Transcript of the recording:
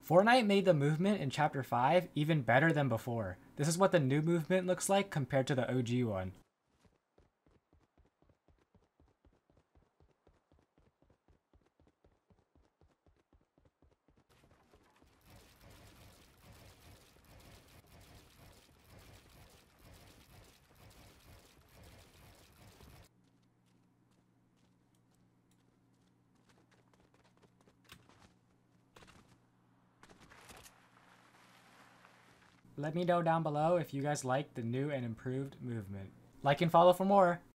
Fortnite made the movement in Chapter 5 even better than before. This is what the new movement looks like compared to the OG one. Let me know down below if you guys like the new and improved movement. Like and follow for more!